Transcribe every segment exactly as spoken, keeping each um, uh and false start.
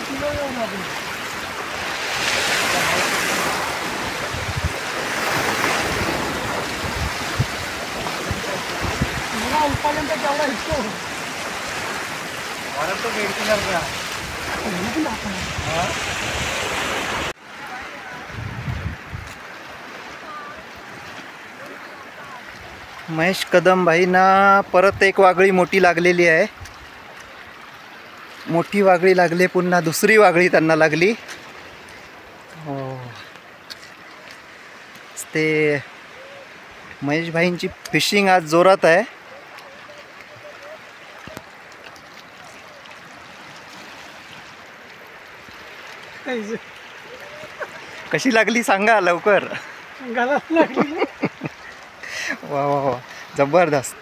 उपाल्यांचा तेवढा हिस्सो मला तो मेडिसिनर का महेश कदम भाईंना परत एक वागळी मोठी लागलेली आहे. मोठी वागळी लागली, पुन्हा दुसरी वागळी त्यांना लागली. हो, ते महेश भाईंची फिशिंग आज जोरात आहे. कशी लागली सांगा लवकर. वा वा वा, जबरदस्त.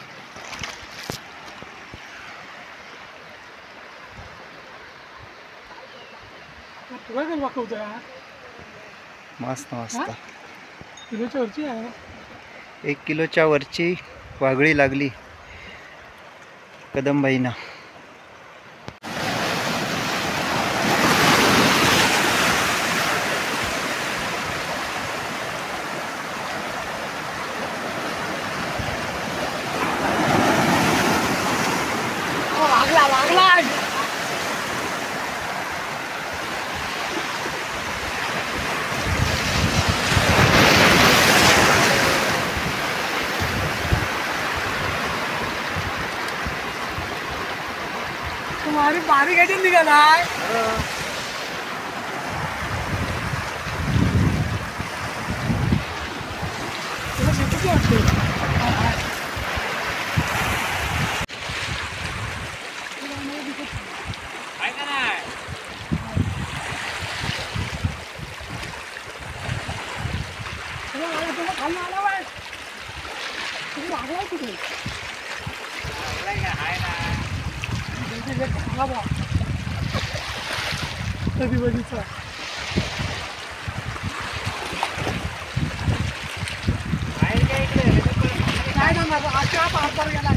मस्त मस्त. किलोच्या वरची आहे. एक किलोच्या वरची वागळी लागली कदमबाईंना. तुम्हारी बारी गाड़ी निकल आए. कधी बघितलं काय ना आजच्या पार गेला.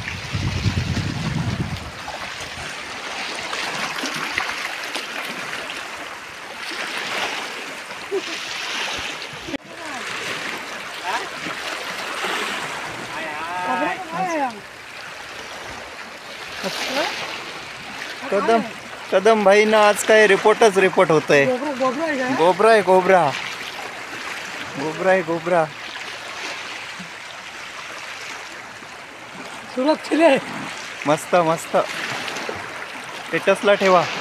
कदम कदम भाईंना आज काय रिपोर्टच रिपोर्ट होत आहे. गोबरा आहे गोबरा गोबरा आहे गोबरा. सुरत छिले. मस्त मस्त. स्टेटसला ठेवा.